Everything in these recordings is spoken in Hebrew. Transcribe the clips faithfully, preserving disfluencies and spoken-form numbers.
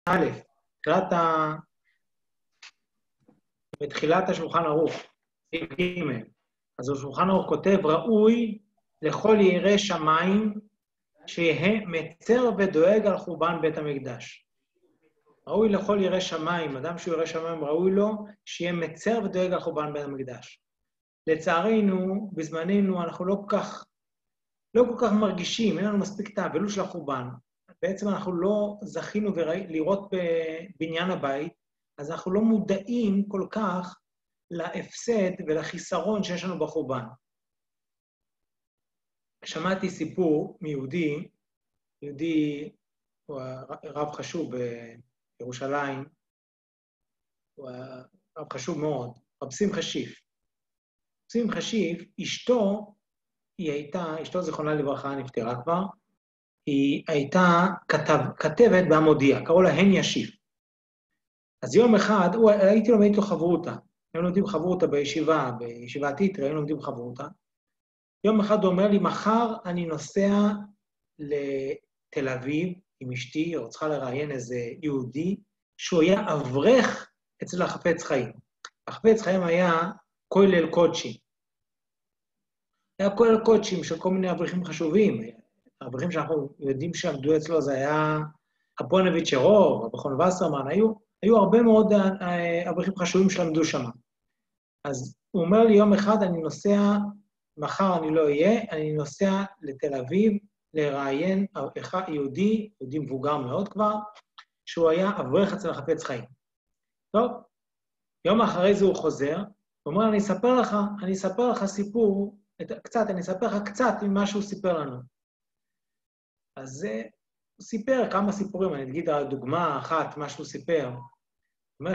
א', תחילת ה... בתחילת השולחן ערוך, סעיף ג', אז השולחן ערוך כותב, ראוי לכל ירא שמיים שיהיה מצר ודואג על חורבן בית המקדש. ראוי לכל ירא שמיים, אדם שהוא ירא שמיים, ראוי לו שיהיה מצר ודואג על חורבן בית המקדש. לצערנו, בזמננו, אנחנו לא כל כך, לא כל כך מרגישים, אין לנו מספיק את האבלות של החורבן. בעצם אנחנו לא זכינו לראות בבניין הבית, אז אנחנו לא מודעים כל כך להפסד ולחיסרון שיש לנו בחורבן. שמעתי סיפור מיהודי, יהודי הוא רב חשוב בירושלים, הוא רב חשוב מאוד, רב שמחה שיף. שמחה שיף, אשתו, היא הייתה, אשתו זיכרונה לברכה נפטרה כבר, היא הייתה כתב, כתבת בהמודיע, קראו לה הניה שיף. אז יום אחד, הוא, הייתי לומד איתו חברותה, היינו לומדים חברותה בישיבה, בישיבת איתרי, היינו לומדים חברותה. יום אחד הוא אומר לי, מחר אני נוסע לתל אביב עם אשתי, או צריכה לראיין איזה יהודי, שהוא היה אברך אצל החפץ חיים. החפץ חיים היה כולל קודשי. היה כולל קודשים של כל מיני אברכים חשובים. האברכים שאנחנו יודעים שעמדו אצלו, זה היה הפונביץ' רוב, אברכון וסרמן, היו, היו הרבה מאוד אברכים חשובים שלמדו שם. אז הוא אומר לי, יום אחד אני נוסע, מחר אני לא אהיה, אני נוסע לתל אביב, לראיין יהודי, יהודי מבוגר מאוד כבר, שהוא היה אברך אצל החפץ חיים. טוב, יום אחרי זה הוא חוזר, הוא אומר, אני אספר לך, אני אספר לך סיפור, קצת, אני אספר לך קצת ממה שהוא סיפר לנו. אז הוא סיפר כמה סיפורים, אני אגיד דוגמה אחת, מה שהוא סיפר. הוא אומר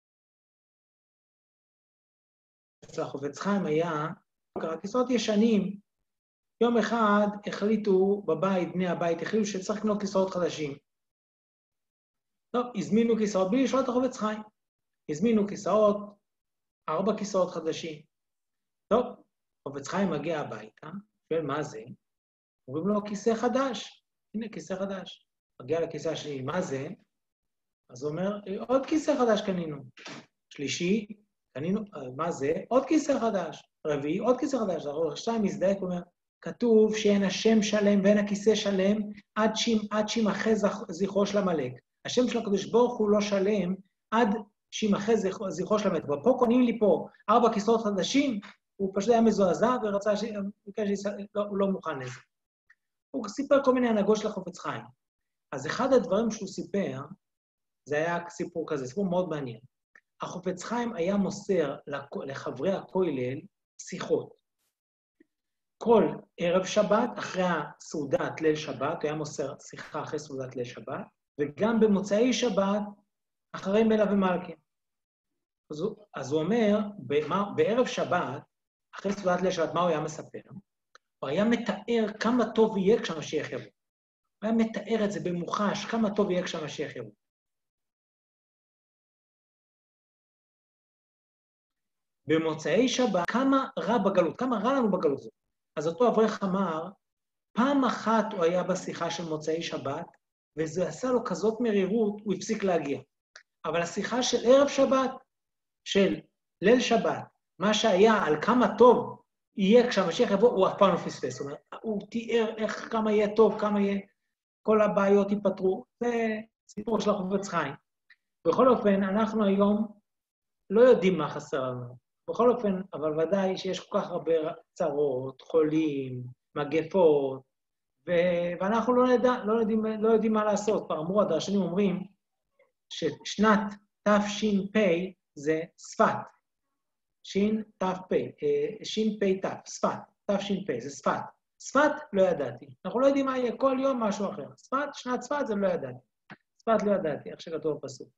שאצל החפץ חיים היה, כיסאות ישנים, יום אחד החליטו בבית, בני הבית, החליטו שצריך לקנות כיסאות חדשים. טוב, הזמינו כיסאות, בלי לשאול את החפץ חיים. הזמינו כיסאות, ארבע כיסאות חדשים. טוב, החפץ חיים מגיע הביתה, שואל מה זה? אומרים לו, כיסא חדש. הנה, כיסא חדש. מגיע לכיסא השני, מה זה? אז הוא אומר, עוד כיסא חדש קנינו. שלישי, קנינו, מה זה? עוד כיסא חדש. רביעי, עוד כיסא חדש. שתיים מזדהק, הוא אומר, כתוב שאין השם שלם ואין הכיסא שלם, עד שימחה זכרו של המלך. השם של הקדוש ברוך הוא לא שלם, עד שימחה זכרו של המלך. ופה קונים לי פה ארבע כיסאות חדשים, הוא פשוט היה מזועזע ורצה ש... לא, הוא לא מוכן לזה. הוא סיפר כל מיני הנהגות של החפץ חיים. אז אחד הדברים שהוא סיפר, זה היה סיפור כזה, סיפור מאוד מעניין. החפץ חיים היה מוסר לחברי הכולל שיחות. כל ערב שבת, אחרי הסעודת ליל שבת, הוא היה מוסר שיחה אחרי סעודת ליל שבת, וגם במוצאי שבת, אחרי מלך ומלכה. אז הוא, אז הוא אומר, בערב שבת, אחרי סעודת ליל שבת, מה הוא היה מספר? הוא היה מתאר כמה טוב יהיה כשהמשיח יבוא. הוא היה מתאר את זה במוחש, כמה טוב יהיה כשהמשיח יבוא. במוצאי שבת, כמה רע בגלות, כמה רע לנו בגלות הזאת. אז אותו אברך אמר, פעם אחת הוא היה בשיחה של מוצאי שבת, וזה עשה לו כזאת מרירות, הוא הפסיק להגיע. אבל השיחה של ערב שבת, של ליל שבת, מה שהיה על כמה טוב יהיה כשהמשיח יבוא, הוא אף פעם לא פספס. זאת אומרת, הוא תיאר איך כמה יהיה טוב, כמה יהיה, כל הבעיות ייפתרו. זה סיפור של החפץ חיים. בכל אופן, אנחנו היום לא יודעים מה חסר לנו. בכל אופן, אבל ודאי שיש כל כך הרבה צרות, חולים, מגפות, ו- ואנחנו לא, נדע, לא, יודעים, לא יודעים מה לעשות. כבר אמרו, הדרשנים אומרים ששנת תש"פ זה שפת. שין ת"פ, שין פ' ת', שפת, תש"פ, זה שפת. שפת לא ידעתי. אנחנו לא יודעים מה יהיה, כל יום משהו אחר. שפת, שנת שפת זה לא ידעתי. שפת לא ידעתי, איך שכתוב בפסוק.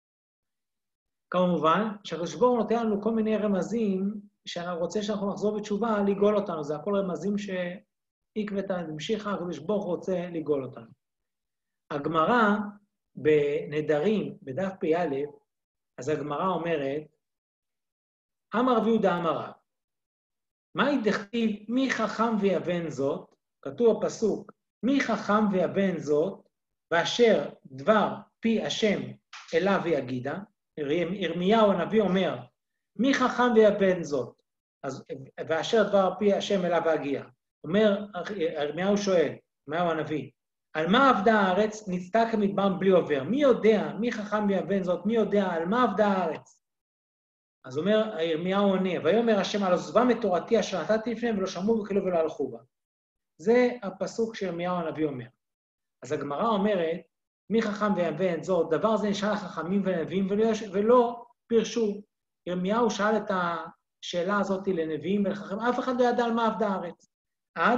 כמובן, שהקדוש ברוך הוא נותן לנו כל מיני רמזים, שאני רוצה שאנחנו נחזור בתשובה, לגאול אותנו. זה הכל רמזים שעקבתא דמשיחא, הקדוש ברוך הוא רוצה לגאול אותנו. הגמרא בנדרים, בדף פ"א, אז הגמרא אומרת, אמר רבי יהודה אמר רב, מהי דכתיב מי חכם ויבן זאת? כתוב בפסוק, מי חכם ויבן זאת, ואשר דבר פי השם אליו ויגידה, ירמיהו הנביא אומר, מי חכם ויבן זאת? אז, ואשר דבר פי השם אליו ויגיע. אומר, ירמיהו שואל, ירמיהו הנביא, על מה עבדה הארץ? נצתה כמדבר בלי עובר. מי יודע, מי חכם ויבן זאת? מי יודע על מה עבדה הארץ? אז אומר, ירמיהו עונה, ויאמר השם על עזבם את תורתי אשר נתתי לפניהם ולא שמעו וכאילו ולא הלכו בה. זה הפסוק שירמיהו הנביא אומר. אז הגמרא אומרת, מי חכם ויבן זאת? דבר זה נשאל לחכמים ונביאים ולא, ולא פירשו. ירמיהו שאל את השאלה הזאת לנביאים ולחכמים, אף אחד לא ידע על מה עבדה הארץ. עד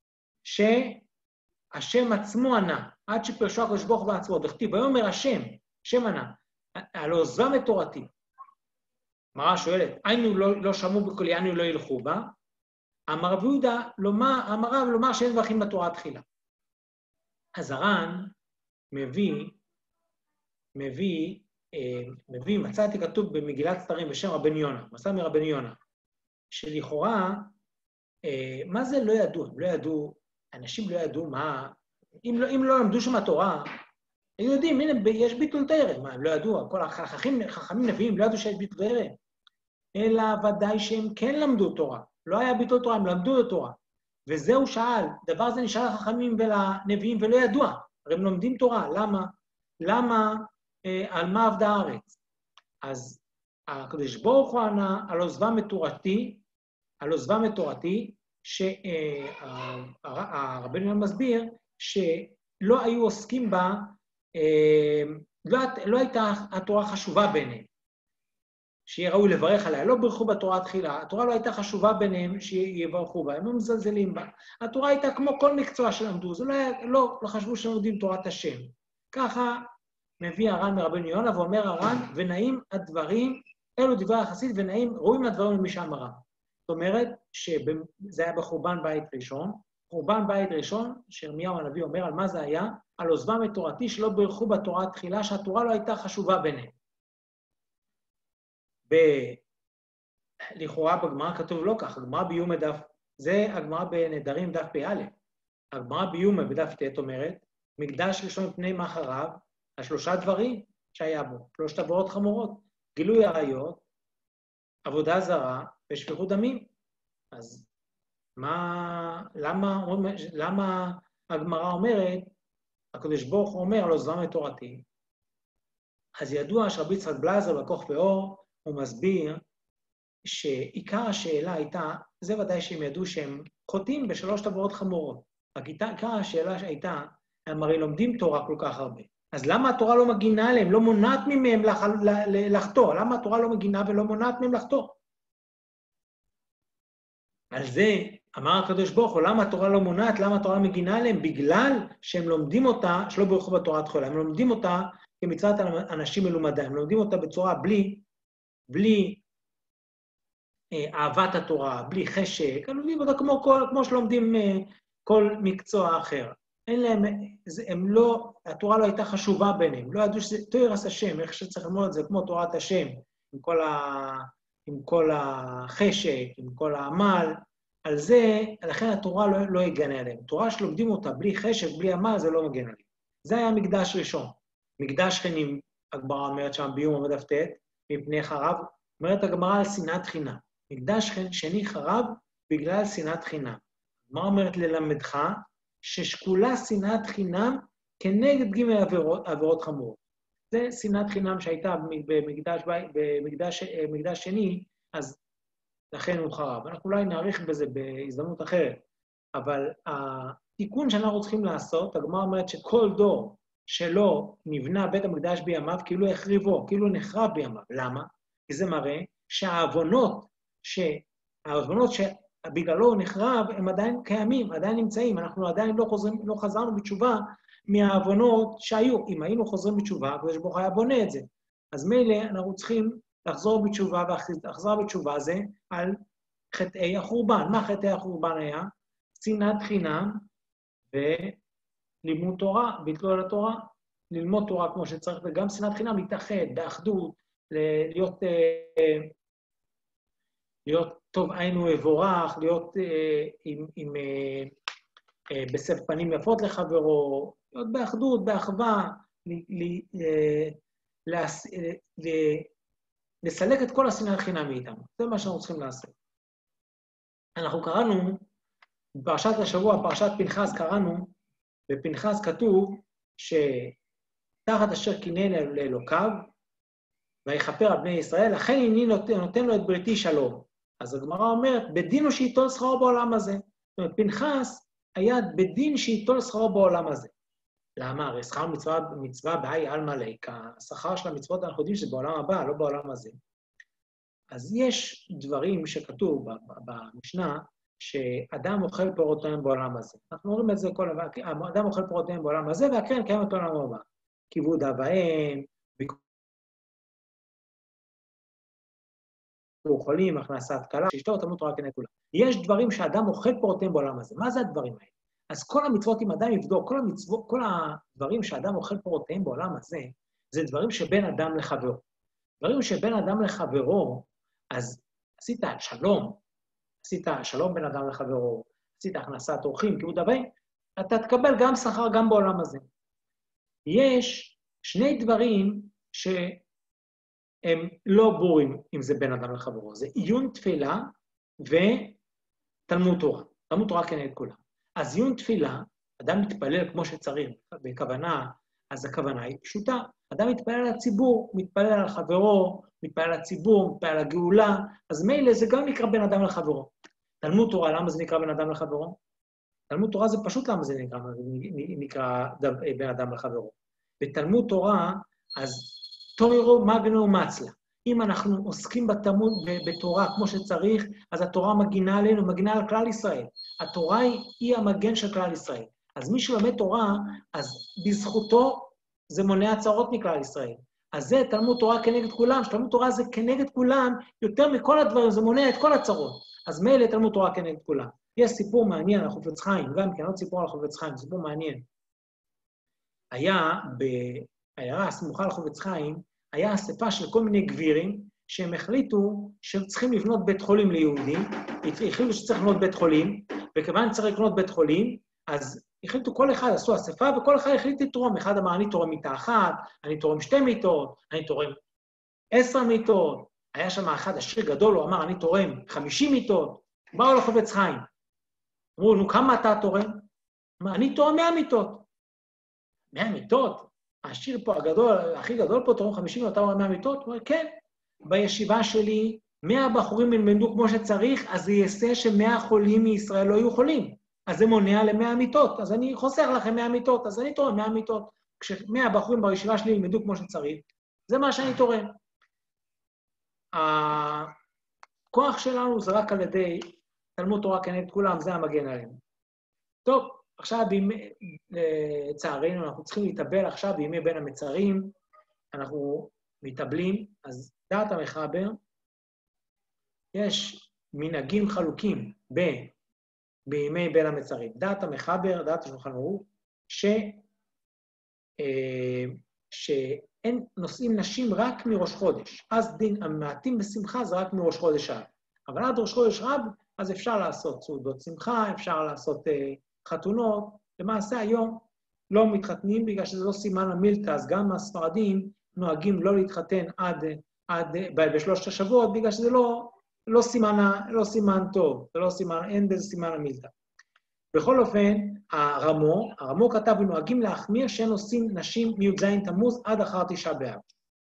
שהשם עצמו ענה, עד שפרשו הקדוש ברוך הוא בעצמו, דכתיב, ויאמר השם, השם ענה, על עוזבם את תורתי. הגמרא שואלת, היינו לא, לא שמעו בקולי, היינו לא ילכו בה. אמר רב יהודה, אמר רב לומר שאין דרכים בתורה תחילה. אז הר"ן מביא, מביא, מביא, מצאתי כתוב במגילת סתרים בשם רבן יונה, מסע מרבן יונה, שלכאורה, מה זה לא ידעו? לא ידעו, אנשים לא ידעו מה, אם לא, אם לא למדו שם התורה, הם יודעים, הנה, יש ביטול תורה, מה, הם לא ידעו, כל החכמים, חכמים נביאים לא ידעו שיש ביטול תורה, אלא ודאי שהם כן למדו תורה, לא היה ביטול תורה, הם למדו את תורה, וזהו שאל, דבר זה נשאל לחכמים ולנביאים ולא ידוע, הרי הם לומדים תורה, למה? למה, אה, על מה עבדה הארץ? אז הקדוש ברוך הוא ענה, על עוזבם את תורתי, על עוזבם את תורתי, שהרבן יונה מסביר שלא היו עוסקים בה, לא, לא הייתה התורה חשובה ביניהם, שיהיה ראוי לברך עליה, לא ברכו בתורה התחילה, התורה לא הייתה חשובה ביניהם שיברכו בה, הם לא מזלזלים בה, התורה הייתה כמו כל מקצוע שלמדו, זה לא, לא, לא חשבו שלמדים תורת השם. ככה מביא הר"ן מרבן יונה ואומר הר"ן, ונעים הדברים, אלו דברי החסיד, ונעים, רואים הדברים למי שאמרם. זאת אומרת שזה היה בחורבן בית ראשון, חורבן בית ראשון, שירמיהו הנביא אומר על מה זה היה, על עוזבם את תורתי שלא ברכו בתורה התחילה, שהתורה לא הייתה חשובה ביניהם. ב... לכאורה בגמרא כתוב לא כך, הגמרא ביומא דף, זה הגמרא בנדרים דף פ"א, הגמרא ביומא בדף ט' אומרת, מקדש ראשון פני מאחריו, השלושה דברים שהיה בו, שלושת עבירות חמורות, גילוי עריות, עבודה זרה ושפיכות דמים. אז מה, למה, למה הגמרא אומרת, הקדוש ברוך הוא אומר, לא זרם את תורתי? אז ידוע שרבי יצחק בלייזר בכוך ואור, הוא מסביר שעיקר השאלה הייתה, זה ודאי שהם ידעו שהם חוטאים בשלושת עבירות חמורות. עיקר השאלה הייתה, הם הרי לומדים תורה כל כך הרבה. אז למה התורה לא מגינה עליהם, לא מונעת ממהם לח... לחתור? למה התורה לא מגינה ולא מונעת מהם לחתור? על זה אמר הקדוש ברוך הוא, למה התורה לא מונעת, למה התורה לא מגינה עליהם? בגלל שהם לומדים אותה, שלא ברכו בתורה התחילה, הם לומדים אותה כמצוות אנשים מלומדה, הם לומדים אותה בצורה בלי, בלי אה, אהבת התורה, בלי חשק, הם לומדים אותה כמו, כל, כמו שלומדים אה, כל מקצוע אחר. אין להם, הם לא, התורה לא הייתה חשובה ביניהם, לא ידעו שזה תורת השם, איך שצריך ללמוד את זה, כמו תורת השם, עם כל, ה, עם כל החשק, עם כל העמל, על זה, לכן התורה לא, לא הגנה עליהם. תורה שלומדים אותה בלי חשק, בלי עמל, זה לא מגן עליהם. זה היה מקדש ראשון. מקדש שכנים, הגמרא אומרת שם ביום בדף ט', מפני חרב, אומרת הגמרא על שנאת חינם. מקדש שני חרב בגלל שנאת חינם. מה אומרת ללמדך? ששקולה שנאת חינם כנגד ג' עבירות, עבירות חמורות. זה שנאת חינם שהייתה במקדש, במקדש, במקדש שני, אז לכן הוא חרב. אנחנו אולי נעריך בזה בהזדמנות אחרת, אבל התיקון שאנחנו צריכים לעשות, הגמרא אומרת שכל דור שלא נבנה בית המקדש בימיו, כאילו החריבו, כאילו נחרב בימיו. למה? כי זה מראה שהעוונות, שהעוונות ש... בגללו הוא נחרב, הם עדיין קיימים, עדיין נמצאים, אנחנו עדיין לא, חוזרים, לא חזרנו בתשובה מהעוונות שהיו. אם היינו חוזרים בתשובה, הקדוש ברוך הוא היה בונה את זה. אז מילא אנחנו צריכים לחזור בתשובה, והחזרה בתשובה זה על חטאי החורבן. מה חטאי החורבן היה? שנאת חינם ולימוד תורה, ביטלו על התורה, ללמוד תורה כמו שצריך, וגם שנאת חינם להתאחד, באחדות, להיות... להיות טוב עין ובורך, להיות אה, עם, עם, אה, אה, בסף פנים יפות לחברו, להיות באחדות, באחווה, לסלק את כל השנאת חינם מאיתנו. זה מה שאנחנו צריכים לעשות. אנחנו קראנו, בפרשת השבוע, פרשת פנחס, קראנו, בפנחס כתוב שתחת אשר קינן לאלוקיו, ויכפר על בני ישראל, לכן אני נותן, נותן לו את בריתי שלום. אז הגמרא אומרת, בדין הוא שייטול שכרו בעולם הזה. זאת אומרת, פנחס היה בדין שייטול שכרו בעולם הזה. למה? הרי שכר מצווה, מצווה בהי על מלאק, השכר של המצוות אנחנו יודעים שזה בעולם הבא, לא בעולם הזה. אז יש דברים שכתוב במשנה, שאדם אוכל פירותיהם בעולם הזה. אנחנו אומרים את זה כל דבר, אדם אוכל פירותיהם בעולם הזה, והקרן קיימת בעולם הבא. כיבוד אב ואם, ביקור חולים, הכנסת כלה, שאשתו תלמוד תורה כנגד כולם. יש דברים שאדם אוכל פירותיהם בעולם הזה. מה זה הדברים האלה? אז כל המצוות, אם אדם יבדוק, כל המצוות, כל הדברים שאדם אוכל פירותיהם בעולם הזה, זה דברים שבין אדם לחברו. דברים שבין אדם לחברו, אז עשית שלום, עשית שלום בין אדם לחברו, עשית הכנסת אורחים, כיבוד אב ואם, אתה תקבל גם שכר גם בעולם הזה. יש שני דברים שהם לא ברורים אם זה בין אדם לחברו, זה עיון תפילה ותלמוד תורה, תלמוד תורה כנגד כולם. אז עיון תפילה, אדם מתפלל כמו שצריך, בכוונה, אז הכוונה היא פשוטה. אדם מתפלל על הציבור, מתפלל על חברו, מתפלל על הציבור, מתפלל על הגאולה, אז מילא זה גם נקרא בין אדם לחברו. תלמוד תורה, למה זה נקרא בין אדם לחברו? תלמוד תורה זה פשוט למה זה נקרא, נקרא בין אדם לחברו. בתלמוד תורה, אז תוירו מגנו מצלה. אם אנחנו עוסקים בתלמוד, בתורה כמו שצריך, אז התורה מגינה עלינו, מגינה על כלל ישראל. התורה היא, היא המגן של כלל ישראל. אז מי שלומד תורה, אז בזכותו זה מונע צרות מכלל ישראל. אז זה תלמוד תורה כנגד כולם, שתלמוד תורה זה כנגד כולם, יותר מכל הדברים, זה מונע את כל הצרות. אז מילא תלמוד תורה כנגד כולם. יש סיפור מעניין על חפץ חיים, גם כן עוד סיפור על חפץ חיים, סיפור מעניין. היה בעיירה הסמוכה על חפץ חיים, היה אספה של כל מיני גבירים, שהם החליטו שהם צריכים לבנות בית חולים ליהודים, החליטו שצריך לבנות בית חולים, וכיוון שצריך לבנות בית חולים, אז החליטו כל אחד, עשו אספה, וכל אחד החליט לתרום. אחד אמר, אני תורם מיטה אחת, אני תורם שתי מיטות, אני תורם עשר מיטות. היה שם אחד עשיר גדול, הוא אמר, אני תורם חמישים מיטות. באו לחפץ חיים. אמרו, נו, כמה אתה תורם? אמר, אני תורם מאה מיטות. מאה מיטות? העשיר פה הגדול, הכי גדול פה, תורם חמישים מיטות, אתה תורם מאה מיטות? הוא אומר, כן. בישיבה שלי, מאה בחורים ילמדו כמו שצריך, אז זה יעשה שמאה חולים מישראל לא יהיו חולים. אז זה מונע למאה מיטות, אז אני חוסר לכם מאה מיטות, אז אני תורם מאה מיטות. כשמאה בחורים בישיבה שלי ילמדו כמו שצריך, זה מה שאני תורם. הכוח שלנו זה רק על ידי תלמוד תורה כנגד כולם, זה המגן עלינו. טוב, עכשיו, לצערנו, אנחנו צריכים להתאבל עכשיו בימי בין המצרים, אנחנו מתאבלים, אז דעת המחבר, יש מנהגים חלוקים ב... בימי בין המצרים. דעת המחבר, דעת השולחן ערוך, ש... שאין נושאים נשים רק מראש חודש. אז דין המעטים בשמחה זה רק מראש חודש אב. אבל עד ראש חודש רב, אז אפשר לעשות סעודות שמחה, אפשר לעשות uh, חתונות. למעשה היום לא מתחתנים בגלל שזה לא סימן המילתא, אז גם הספרדים נוהגים לא להתחתן עד, עד, בשלושת השבועות, בגלל שזה לא... לא סימן, לא סימן טוב, זה לא סימן, אין בזה סימן המילתא. בכל אופן, הרמו, הרמו כתב, ונוהגים להחמיר שהם עושים נשים מי"ז תמוז עד אחר תשעה באב.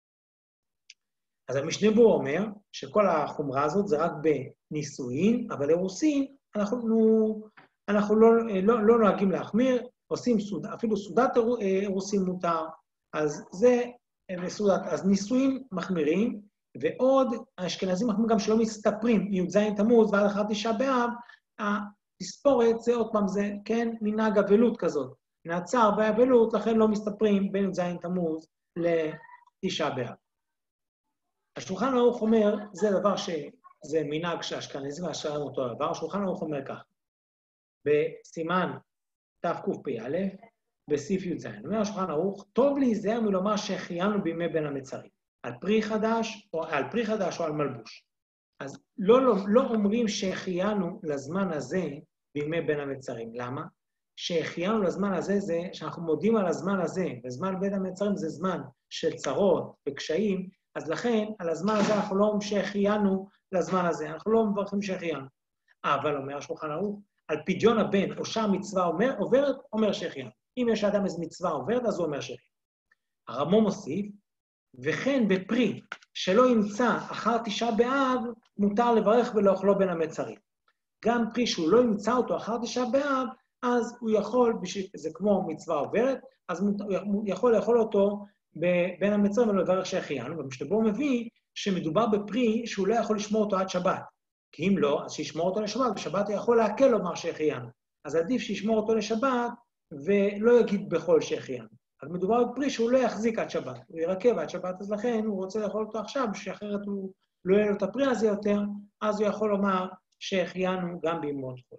אז המשנה ברורה אומר שכל החומרה הזאת זה רק בנישואין, אבל אירוסין, אנחנו, אנחנו לא, לא, לא נוהגים להחמיר, עושים סוד, אפילו סעודת אירוסין מותר, אז זה סעודת, אז נישואין מחמירים, ועוד, האשכנזים מחמירים גם שלא מסתפרים, מי"ז תמוז ועד אחר תשעה באב, התספורת זה עוד פעם זה, כן, מנהג אבלות כזאת. נעצר באבלות, לכן לא מסתפרים בין י"ז תמוז לתשעה באב. השולחן ערוך אומר, זה דבר שזה מנהג שהאשכנזים והאשכנזים אותו דבר, השולחן ערוך אומר כך, בסימן תקפ"א, בסעיף י"ז, אומר השולחן ערוך, טוב להיזהר מלומר שהחיינו בימי בין המצרים. על פרי חדש, או על פרי חדש או על מלבוש. אז לא, לא, לא אומרים שהחיינו לזמן הזה בימי בין המצרים. למה? שהחיינו לזמן הזה זה שאנחנו מודים על הזמן הזה, וזמן בין המצרים זה זמן של צרות וקשיים, אז לכן על הזמן הזה אנחנו לא אומרים שהחיינו לזמן הזה, אנחנו לא מברכים שהחיינו. אבל אומר השולחן ערוך, על פדיון הבן או שאר מצווה אומר, עוברת, אומר שהחיינו. אם יש אדם איזו מצווה עוברת, אז הוא אומר שהחיינו. הרמו מוסיף, וכן בפרי שלא ימצא אחר תשעה באב, מותר לברך ולאכלו בין המצרים. גם פרי שהוא לא ימצא אותו אחר תשעה באב, אז הוא יכול, זה כמו מצווה עוברת, אז הוא יכול לאכול אותו בין המצרים ולברך שהחיינו, ומשתבו הוא מביא שמדובר בפרי שהוא לא יכול לשמור אותו עד שבת. כי אם לא, אז שישמור אותו לשבת, בשבת הוא יכול להקל לומר שהחיינו. אז עדיף שישמור אותו לשבת ולא יגיד בכל שהחיינו. אז מדובר בפרי שהוא לא יחזיק עד שבת, הוא ירקב עד שבת, אז לכן הוא רוצה לאכול אותו עכשיו, שאחרת הוא לא יהיה לו את הפרי הזה יותר, אז הוא יכול לומר שהחיינו גם בימות חול.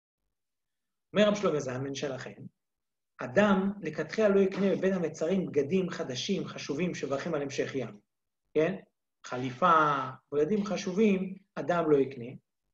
אומר רב שלמה זלמן שלכם, אדם לכתחילה לא יקנה בבין המצרים בגדים חדשים, חשובים, שברכים עליהם שהחיינו, כן? חליפה, בגדים חשובים, אדם לא יקנה,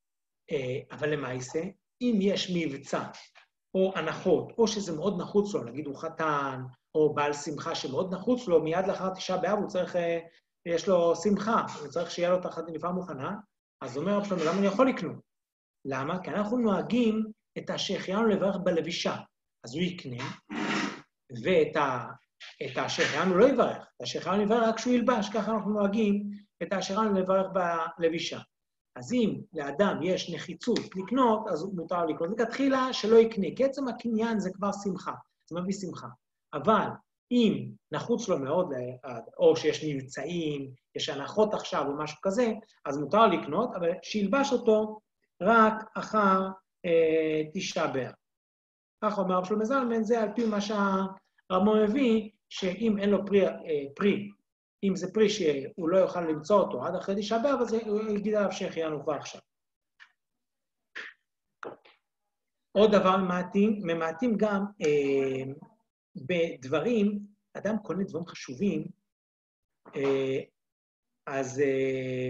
אבל למעשה, אם יש מבצע, או הנחות, או שזה מאוד נחוץ לו, נגיד הוא חתן, או בעל שמחה שמאוד נחוץ לו, מיד לאחר תשעה באב הוא צריך, יש לו שמחה, הוא צריך שיהיה לו את החליפה מוכנה, אז אומר רב שלמה, למה אני יכול לקנות? למה? כי אנחנו נוהגים את שהחיינו לברך בלבישה, אז הוא יקנה, ואת ה... את שהחיינו לא יברך, את שהחיינו יברך רק כשהוא ילבש, ככה אנחנו נוהגים את שהחיינו לברך בלבישה. אז אם לאדם יש נחיצות לקנות, אז מותר לקנות. לכתחילה שלא יקנה, כי עצם הקניין זה כבר שמחה, זה מביא שמחה. אבל אם נחוץ לו מאוד, או שיש מבצעים, יש הנחות עכשיו או משהו כזה, אז מותר לקנות, אבל שילבש אותו רק אחר אה, תשעה באב. כך אומר רב שלמה זלמן, זה על פי מה שהרמו מביא, שאם אין לו פרי, אה, פרי, אם זה פרי שהוא לא יוכל למצוא אותו עד אחרי תשעה באב, אז הוא יגיד עליו שהחיינו כבר עכשיו. עוד דבר ממעטים, ממעטים גם אה, בדברים, אדם קונה דברים חשובים, אה, אז אה,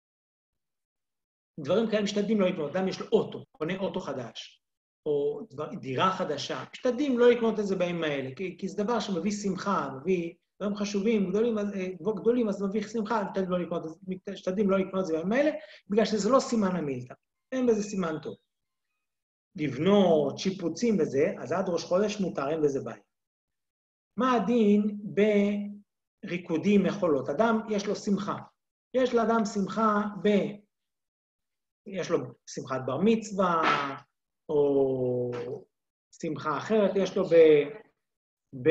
דברים כאלה משתדלים לא לקנות, אדם יש לו אוטו, קונה אוטו חדש, או דבר, דירה חדשה, משתדלים לא לקנות את זה בימים האלה, כי, כי זה דבר שמביא שמחה, מביא דברים חשובים, גדולים, גדולים, אז מביא שמחה, משתדלים לא לקנות, משתדלים לא לקנות את זה בימים האלה, בגלל שזה לא סימן המילתא, אין בזה סימן טוב. לבנות, שיפוצים וזה, אז עד ראש חודש מותר, אין בזה בעיה. מה הדין בריקודים מחולות? אדם יש לו שמחה. יש לאדם שמחה ב... יש לו שמחת בר מצווה, או שמחה אחרת, יש לו ב... ב...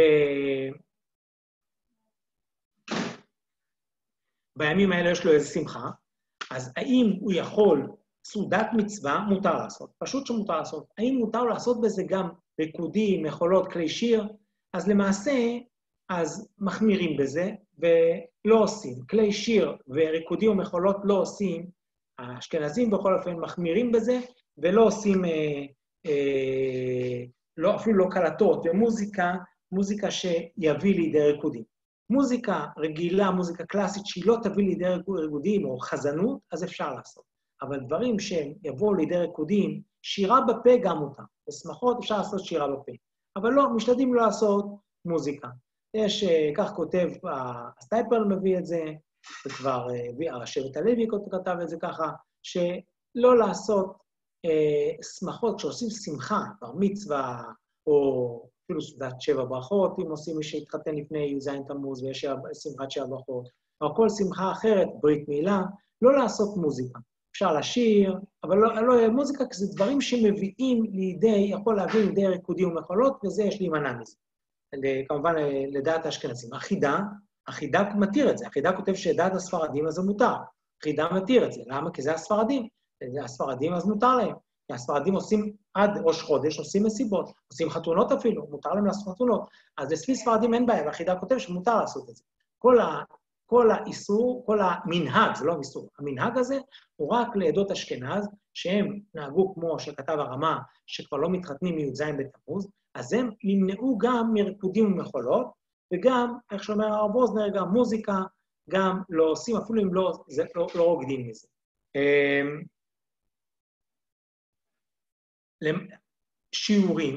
בימים האלה יש לו איזו שמחה, אז האם הוא יכול, סעודת מצווה מותר לעשות, פשוט שמותר לעשות. האם מותר לעשות בזה גם ריקודים, מחולות, כלי שיר? אז למעשה, אז מחמירים בזה ולא עושים. כלי שיר וריקודים ומחולות לא עושים, האשכנזים בכל אופן מחמירים בזה, ולא עושים, אה, אה, לא, אפילו לא קלטות, ומוזיקה, מוזיקה שיביא לידי ריקודים. מוזיקה רגילה, מוזיקה קלאסית, שהיא לא תביא לידי ריקודים או חזנות, אז אפשר לעשות. אבל דברים שהם יבואו לידי ריקודים, שירה בפה גם אותם. בשמחות אפשר לעשות שירה בפה. אבל לא, משתדלים לא לעשות מוזיקה. יש, כך כותב, הסטייפר מביא את זה, וכבר השבט הלוי כתב את זה ככה, שלא לעשות אה, שמחות, כשעושים שמחה, בר מצווה, או אפילו סעודת שבע ברכות, אם עושים מי שהתחתן לפני י"ז תמוז, ויש שמחת שבע ברכות, או כל שמחה אחרת, ברית מילה, לא לעשות מוזיקה. אפשר לשיר, אבל לא, לא מוזיקה, כי זה דברים שמביאים לידי, יכול להביא לידי ריקודים ומחולות, וזה יש להימנע מזה. כמובן, לדעת האשכנזים. החידה, החידה מתיר את זה. החידה כותב שדעת הספרדים, אז זה מותר. החידה מתיר את זה. למה? כי זה הספרדים. זה הספרדים, אז מותר להם. כי הספרדים עושים עד ראש חודש, עושים מסיבות, עושים חתונות אפילו, מותר להם לעשות חתונות. אז לפי ספרדים אין בעיה, והחידה כותב שמותר לעשות את זה. כל ה... כל האיסור, כל המנהג, זה לא איסור, המנהג הזה הוא רק לעדות אשכנז, שהם נהגו כמו שכתב הרמה, שכבר לא מתחתנים מי"ז בתמוז, אז הם נמנעו גם מריקודים ומחולות, וגם, איך שאומר הרב ווזנר, גם מוזיקה, גם לא עושים, אפילו אם לא, זה, לא, לא רוקדים מזה. שיעורים,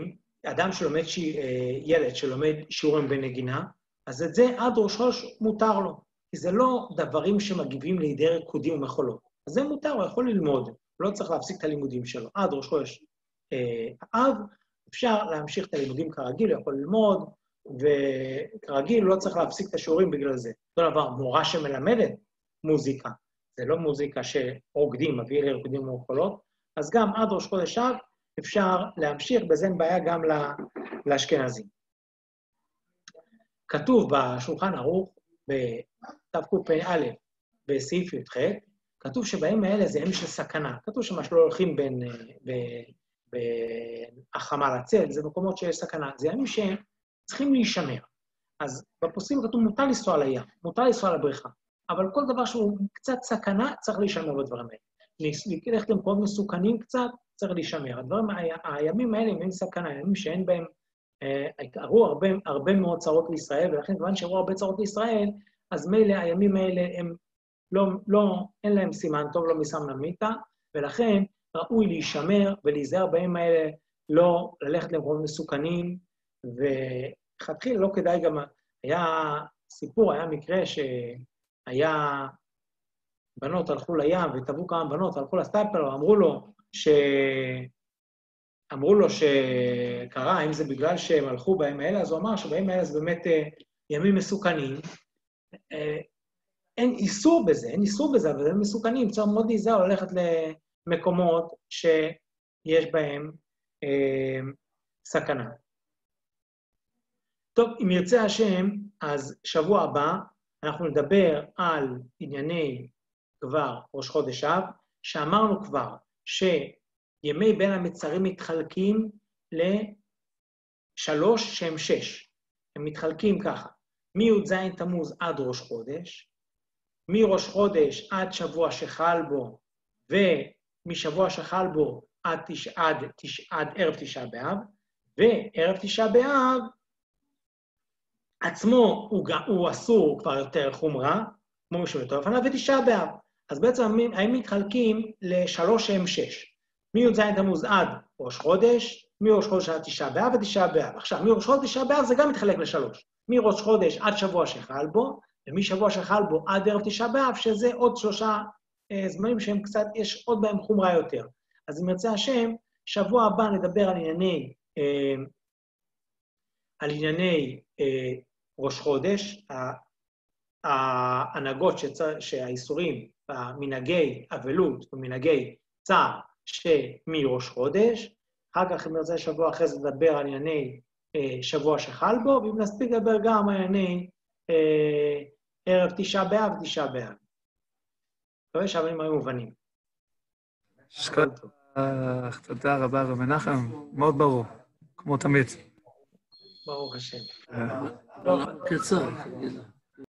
אדם שלומד, ש... ילד שלומד שיעורים בנגינה, אז את זה עד ראש חודש מותר לו, כי זה לא דברים שמגיבים לידי ריקודים ומחולות. אז זה מותר, הוא יכול ללמוד, לא צריך להפסיק את הלימודים שלו. עד ראש חודש אב, אפשר להמשיך את הלימודים כרגיל, הוא יכול ללמוד, וכרגיל לא צריך להפסיק את השיעורים בגלל זה. אותו דבר, מורה שמלמדת מוזיקה, זה לא מוזיקה שרוקדים, מביא לריקודים ומחולות, אז גם עד ראש חודש אב אפשר להמשיך, בזה אין בעיה גם לאשכנזים. כתוב בשולחן ערוך, בתקפ"א, בסעיף י"ח, כתוב שבהם האלה זה ימים של סכנה. כתוב שמה שלא הולכים בין, בין החמה לצל, זה מקומות שיש סכנה. זה ימים שהם צריכים להישמר. אז בפוסקים כתוב מותר לנסוע לים, מותר לנסוע לבריכה, אבל כל דבר שהוא קצת סכנה, צריך להישמר בדברים האלה. ללכת למקומות מסוכנים קצת, צריך להישמר. הדברים, הימים האלה הם אין סכנה, הימים שאין בהם, הראו הרבה, הרבה מאוד צרות לישראל, ולכן כיוון שהראו הרבה צרות לישראל, אז מילא הימים האלה הם לא, לא, אין להם סימן טוב, לא מסמנה מיתה, ולכן ראוי להישמר ולהיזהר בימים האלה, לא ללכת למקומות מסוכנים, וחתחיל לא כדאי גם, היה סיפור, היה מקרה שהיה בנות הלכו לים, וטבעו כמה בנות, הלכו לסטייפלר, אמרו לו ש... אמרו לו שקרה, אם זה בגלל שהם הלכו בימים האלה, אז הוא אמר שבימים האלה זה באמת ימים מסוכנים. אין איסור בזה, אין איסור בזה, אבל הם מסוכנים, צריך מאוד להיזהר ללכת למקומות שיש בהם אה, סכנה. טוב, אם ירצה השם, אז שבוע הבא אנחנו נדבר על ענייני כבר ראש חודש אב, שאמרנו כבר שימי בין המצרים מתחלקים לשלוש שהם שש. הם מתחלקים ככה, מי"ז תמוז עד ראש חודש, מראש חודש עד שבוע שחל בו, ומשבוע שחל בו עד, תש... עד, תש... עד ערב תשעה באב, וערב תשעה באב עצמו הוא, הוא אסור כבר יותר חומרה, כמו משהו יותר לפניו, ותשעה באב. אז בעצם הם מתחלקים לשלוש שהם שש. מי"ז תמוז עד ראש חודש, מראש חודש עד תשעה באב ותשעה באב. עכשיו, מראש חודש תשעה באב זה גם מתחלק לשלוש. מראש חודש עד שבוע שחל בו, ומשבוע שחל בו עד ערב תשעה באב, שזה עוד שלושה אה, זמנים שהם קצת, יש עוד בהם חומרה יותר. אז אם ירצה השם, שבוע הבא נדבר על ענייני, אה, על ענייני אה, ראש חודש, ההנהגות שהאיסורים, המנהגי אבלות ומנהגי צער שמראש חודש, אחר כך אם ירצה שבוע אחרי זה נדבר על ענייני אה, שבוע שחל בו, ואם נספיק לדבר גם על ענייני אה, ערב תשעה באב ותשעה באב. טוב, שהבנים היו מובנים. תודה רבה רב מנחם, מאוד ברור, כמו תמיד. ברוך השם. קצר.